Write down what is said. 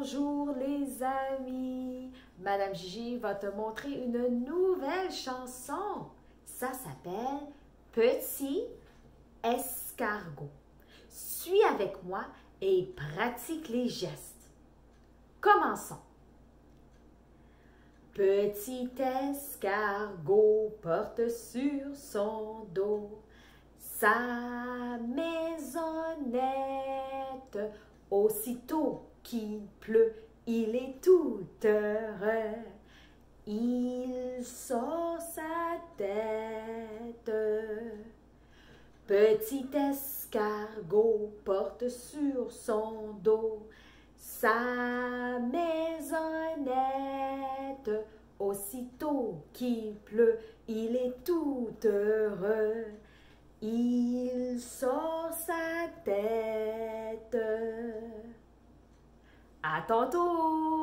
Bonjour les amis, Madame Gigi va te montrer une nouvelle chanson. Ça s'appelle Petit escargot. Suis avec moi et pratique les gestes. Commençons. Petit escargot porte sur son dos sa maisonnette. Aussitôt qu'il pleut, il est tout heureux. Il sort sa tête. Petit escargot porte sur son dos sa maisonnette. Aussitôt qu'il pleut, il est tout heureux. Il sort sa tête. À ton tour!